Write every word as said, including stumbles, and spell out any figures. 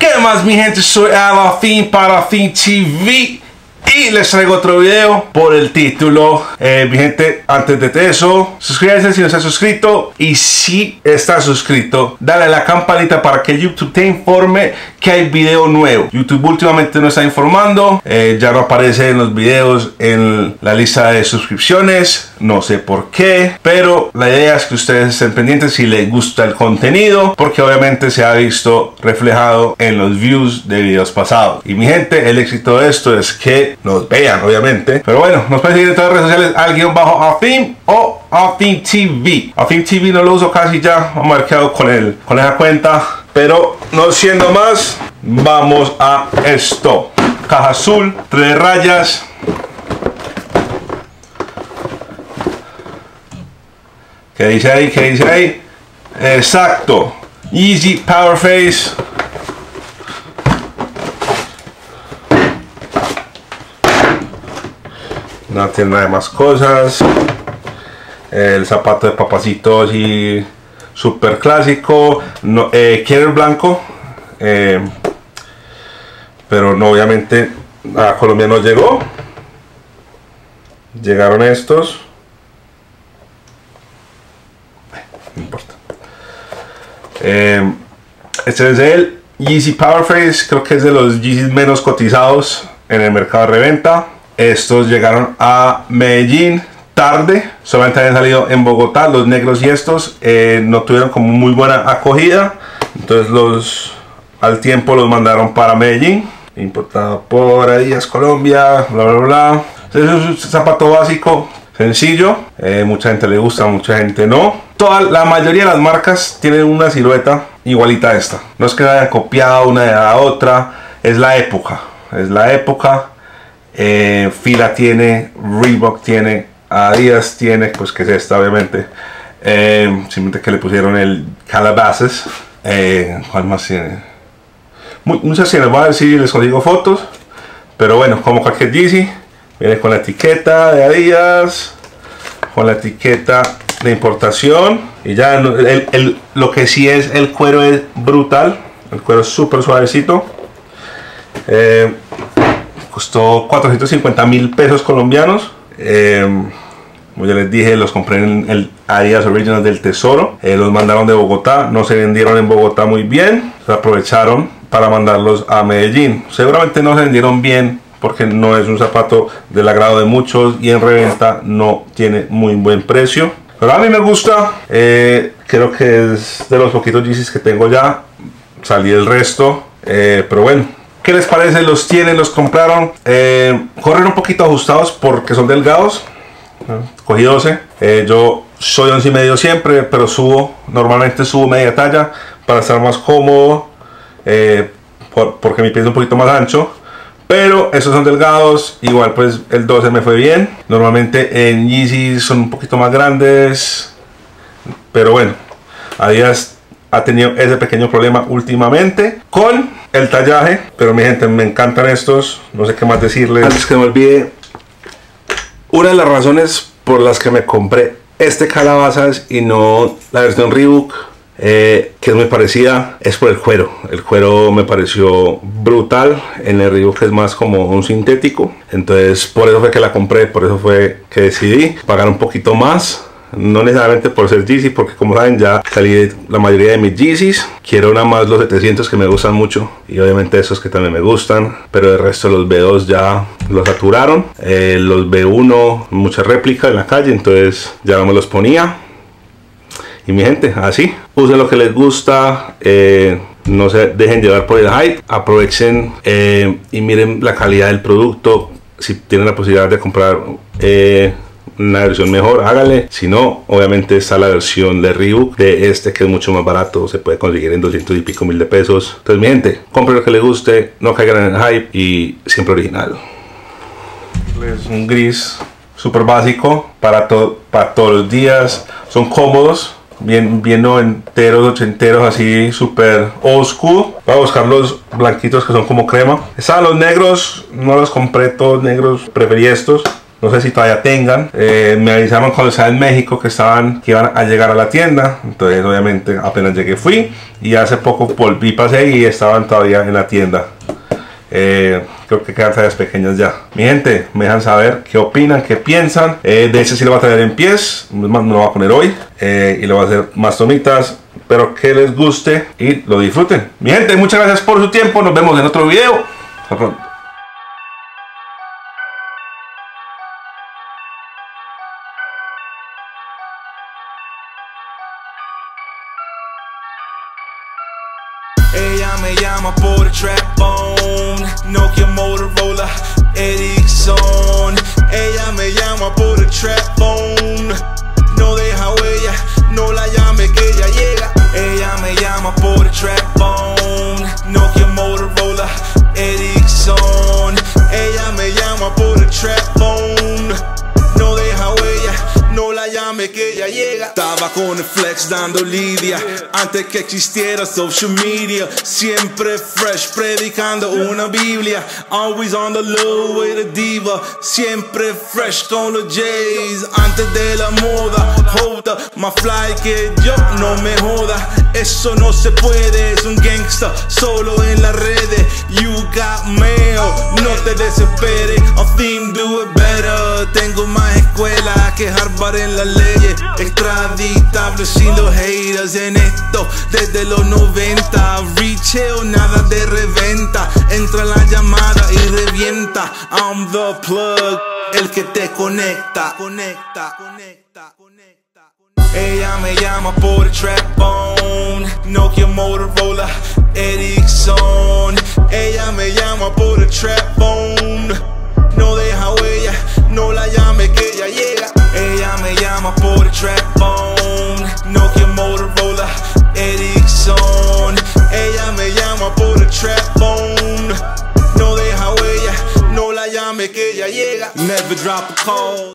¿Qué más, mi gente? Soy Alafin para Alafin T V y les traigo otro video por el título. eh, Mi gente, antes de eso, suscríbanse si no estás suscrito, y si estás suscrito, dale a la campanita para que YouTube te informe que hay video nuevo. YouTube últimamente no está informando, eh, ya no aparece en los videos en la lista de suscripciones, no sé por qué, pero la idea es que ustedes estén pendientes si les gusta el contenido, porque obviamente se ha visto reflejado en los views de videos pasados. Y mi gente, el éxito de esto es que nos vean, obviamente. Pero bueno, nos pueden seguir en todas las redes sociales al guión bajo Alafin o Alafin T V. Alafin T V no lo uso casi ya, vamos a ver qué hago con, el, con esa cuenta. Pero no siendo más, vamos a esto. Caja azul, tres rayas. ¿Qué dice ahí? ¿Qué dice ahí? Exacto. Yeezy Power Face. No tiene nada de más cosas. El zapato de papacito así super clásico. No, eh, quiero el blanco, eh, pero no, obviamente a Colombia no llegó. Llegaron estos. No importa. Eh, este es el Yeezy Power Face. Creo que es de los Yeezys menos cotizados en el mercado de reventa. Estos llegaron a Medellín tarde, solamente habían salido en Bogotá. Los negros y estos eh, no tuvieron como muy buena acogida, entonces los al tiempo los mandaron para Medellín, importado por Adidas Colombia, bla bla bla. Entonces es un zapato básico, sencillo, eh, mucha gente le gusta, mucha gente no. Toda la mayoría de las marcas tienen una silueta igualita a esta, no es que hayan copiado una de la otra, es la época, es la época. Eh, Fila tiene, Reebok tiene, Adidas tiene, pues que es esta obviamente, eh, simplemente que le pusieron el Calabasas. eh, ¿Cuál más tiene? Muchas tienen, voy a ver si les consigo fotos, pero bueno, como cualquier Yeezy, viene con la etiqueta de Adidas, con la etiqueta de importación, y ya el, el, lo que sí es, el cuero es brutal, el cuero es súper suavecito. eh, Costó cuatrocientos cincuenta mil pesos colombianos. Eh, como ya les dije, los compré en el Adidas Original del Tesoro. Eh, los mandaron de Bogotá, no se vendieron en Bogotá muy bien. Se aprovecharon para mandarlos a Medellín. Seguramente no se vendieron bien porque no es un zapato del agrado de muchos y en reventa no tiene muy buen precio. Pero a mí me gusta. Eh, creo que es de los poquitos Yeezys que tengo ya. Salí el resto. Eh, pero bueno. ¿Qué les parece? Los tienen, los compraron. Eh, corren un poquito ajustados porque son delgados. Cogí doce. Eh, yo soy once y medio siempre, pero subo, normalmente subo media talla para estar más cómodo. Eh, por, porque mi pie es un poquito más ancho. Pero esos son delgados. Igual pues el doce me fue bien. Normalmente en Yeezy son un poquito más grandes. Pero bueno, Adidas ha tenido ese pequeño problema últimamente con el tallaje, pero mi gente, me encantan estos, no sé qué más decirles. Antes que me olvide, una de las razones por las que me compré este Calabasas y no la versión Reebok, eh, que es muy parecida, es por el cuero. El cuero me pareció brutal, en el Reebok es más como un sintético, entonces por eso fue que la compré, por eso fue que decidí pagar un poquito más. No necesariamente por ser Yeezy, porque como saben ya salí de la mayoría de mis Yeezys. Quiero nada más los setecientos que me gustan mucho, y obviamente esos que también me gustan, pero el resto los B dos ya los saturaron. eh, Los B uno, mucha réplica en la calle, entonces ya no me los ponía. Y mi gente, así, usen lo que les gusta, eh, no se dejen llevar por el hype, aprovechen eh, y miren la calidad del producto. Si tienen la posibilidad de comprar eh, una versión mejor, hágale. Si no, obviamente está la versión de Reebok de este, que es mucho más barato, se puede conseguir en doscientos y pico mil de pesos. Entonces mi gente, compren lo que les guste, no caigan en el hype y siempre original. Es un gris súper básico para, to para todos los días, son cómodos, bien, bien noventeros, ochenteros, así súper old school. Voy a buscar los blanquitos que son como crema. Estaban los negros, no los compré todos negros, preferí estos. no sé si todavía tengan. Eh, me avisaron cuando estaba en México que estaban, que iban a llegar a la tienda. Entonces obviamente apenas llegué fui, y hace poco volví, pasé y estaban todavía en la tienda. Eh, creo que quedan tallas pequeñas ya. Mi gente, me dejan saber qué opinan, qué piensan. Eh, de ese sí lo voy a traer en pies, me lo voy a poner hoy, eh, y lo voy a hacer más tomitas. Espero que les guste y lo disfruten. Mi gente, muchas gracias por su tiempo. Nos vemos en otro video. Hasta pronto. Ella me llama por el trap phone, Nokia, Motorola, Ericsson. Ella me llama por el trap phone, no deja huella, no la llame que ella llega. Ella me llama por el trap phone, Nokia, Motorola, Ericsson. Ella me llama por el trap phone, no deja huella, no la llame que ella llega. Estaba con el flex dando lidia, antes que existiera social media. Siempre fresh, predicando una biblia. Always on the low with a diva. Siempre fresh con los J's, antes de la moda. Hold up, más fly que yo, no me joda. Eso no se puede, es un gangsta solo en las redes. You got mail, no te desesperes. A theme, do it better. Tengo más escuela que Harvard en las leyes. Extraditable sin los haters en esto desde los noventa. Retail, nada de reventa. Entra la llamada y revienta. I'm the plug, el que te conecta. Conecta, conecta, conecta. Ella me llama por el trap phone, Nokia, Motorola, Ericsson. Ella me llama por el trap phone, no deja huella, no la llame que ella llega. Ella me llama por el trap phone, Nokia, Motorola, Ericsson. Ella me llama por el trap phone, no deja huella, no la llame que ella llega. Never drop a call.